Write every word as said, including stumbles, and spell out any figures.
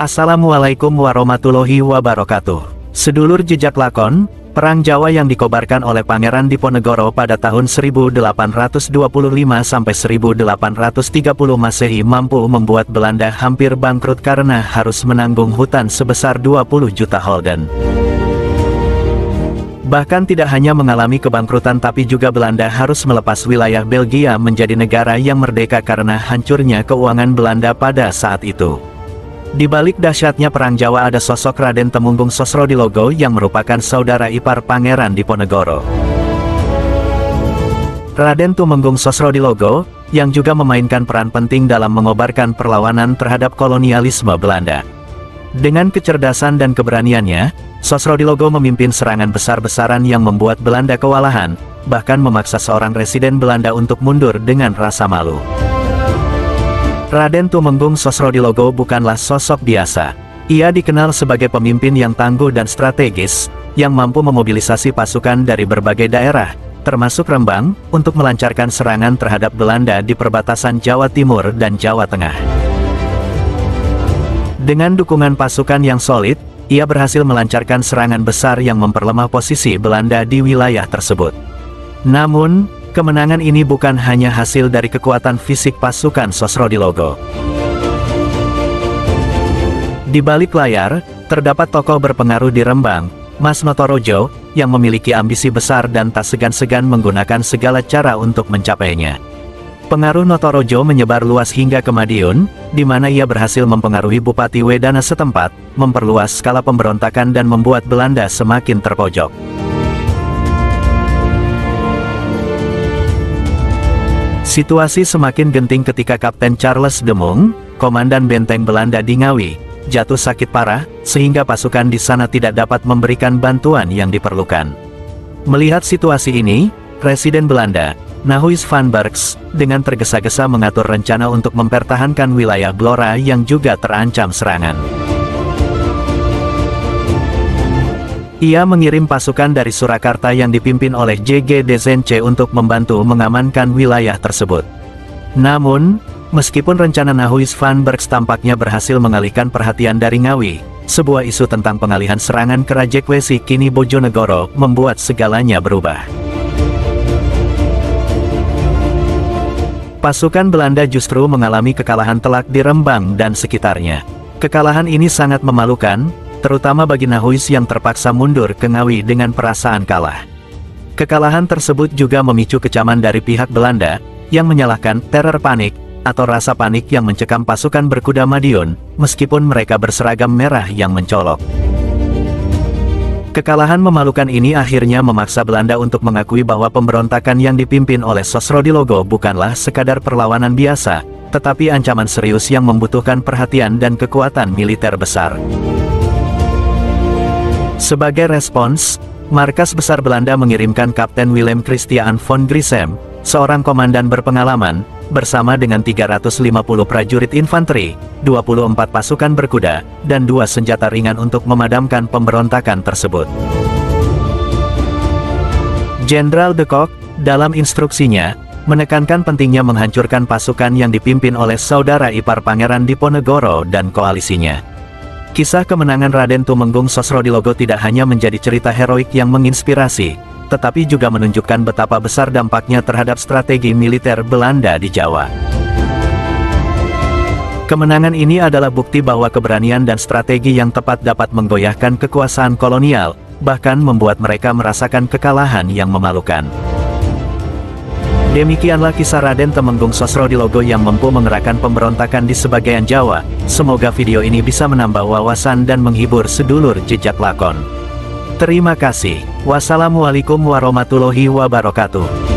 Assalamualaikum warahmatullahi wabarakatuh. Sedulur jejak lakon, Perang Jawa yang dikobarkan oleh Pangeran Diponegoro pada tahun seribu delapan ratus dua puluh lima sampai seribu delapan ratus tiga puluh Masehi mampu membuat Belanda hampir bangkrut karena harus menanggung hutang sebesar dua puluh juta gulden. Bahkan tidak hanya mengalami kebangkrutan tapi juga Belanda harus melepas wilayah Belgia menjadi negara yang merdeka karena hancurnya keuangan Belanda pada saat itu. Di balik dahsyatnya Perang Jawa ada sosok Raden Temunggung Sosrodilogo yang merupakan saudara ipar Pangeran Diponegoro. Raden Tumenggung Sosrodilogo, yang juga memainkan peran penting dalam mengobarkan perlawanan terhadap kolonialisme Belanda. Dengan kecerdasan dan keberaniannya, Sosrodilogo memimpin serangan besar-besaran yang membuat Belanda kewalahan, bahkan memaksa seorang residen Belanda untuk mundur dengan rasa malu. Raden Tumenggung Sosrodilogo bukanlah sosok biasa. Ia dikenal sebagai pemimpin yang tangguh dan strategis, yang mampu memobilisasi pasukan dari berbagai daerah, termasuk Rembang, untuk melancarkan serangan terhadap Belanda di perbatasan Jawa Timur dan Jawa Tengah. Dengan dukungan pasukan yang solid, ia berhasil melancarkan serangan besar yang memperlemah posisi Belanda di wilayah tersebut. Namun, kemenangan ini bukan hanya hasil dari kekuatan fisik pasukan Sosrodilogo. Di balik layar, terdapat tokoh berpengaruh di Rembang, Mas Notorojo, yang memiliki ambisi besar dan tak segan-segan menggunakan segala cara untuk mencapainya. Pengaruh Notorojo menyebar luas hingga ke Madiun, di mana ia berhasil mempengaruhi Bupati Wedana setempat, memperluas skala pemberontakan dan membuat Belanda semakin terpojok. Situasi semakin genting ketika Kapten Charles de Mung, komandan benteng Belanda di Ngawi, jatuh sakit parah, sehingga pasukan di sana tidak dapat memberikan bantuan yang diperlukan. Melihat situasi ini, Presiden Belanda, Nahuys van Berks, dengan tergesa-gesa mengatur rencana untuk mempertahankan wilayah Blora yang juga terancam serangan. Ia mengirim pasukan dari Surakarta yang dipimpin oleh J G Dzence untuk membantu mengamankan wilayah tersebut. Namun, meskipun rencana Nahuys van Berks tampaknya berhasil mengalihkan perhatian dari Ngawi, sebuah isu tentang pengalihan serangan ke Rajekwesi kini Bojonegoro membuat segalanya berubah. Pasukan Belanda justru mengalami kekalahan telak di Rembang dan sekitarnya. Kekalahan ini sangat memalukan, terutama bagi Nahuys yang terpaksa mundur ke Ngawi dengan perasaan kalah. Kekalahan tersebut juga memicu kecaman dari pihak Belanda, yang menyalahkan teror panik, atau rasa panik yang mencekam pasukan berkuda Madiun, meskipun mereka berseragam merah yang mencolok. Kekalahan memalukan ini akhirnya memaksa Belanda untuk mengakui bahwa pemberontakan yang dipimpin oleh Sosrodilogo bukanlah sekadar perlawanan biasa, tetapi ancaman serius yang membutuhkan perhatian dan kekuatan militer besar. Sebagai respons, Markas Besar Belanda mengirimkan Kapten Willem Christiaan von Grisem, seorang komandan berpengalaman, bersama dengan tiga ratus lima puluh prajurit infanteri, dua puluh empat pasukan berkuda, dan dua senjata ringan untuk memadamkan pemberontakan tersebut. Jenderal de Kock, dalam instruksinya, menekankan pentingnya menghancurkan pasukan yang dipimpin oleh saudara ipar Pangeran Diponegoro dan koalisinya. Kisah kemenangan Raden Tumenggung Sosrodilogo tidak hanya menjadi cerita heroik yang menginspirasi, tetapi juga menunjukkan betapa besar dampaknya terhadap strategi militer Belanda di Jawa. Kemenangan ini adalah bukti bahwa keberanian dan strategi yang tepat dapat menggoyahkan kekuasaan kolonial, bahkan membuat mereka merasakan kekalahan yang memalukan. Demikianlah kisah Raden Temenggung Sosrodilogo yang mampu mengerahkan pemberontakan di sebagian Jawa. Semoga video ini bisa menambah wawasan dan menghibur sedulur jejak lakon. Terima kasih. Wassalamualaikum warahmatullahi wabarakatuh.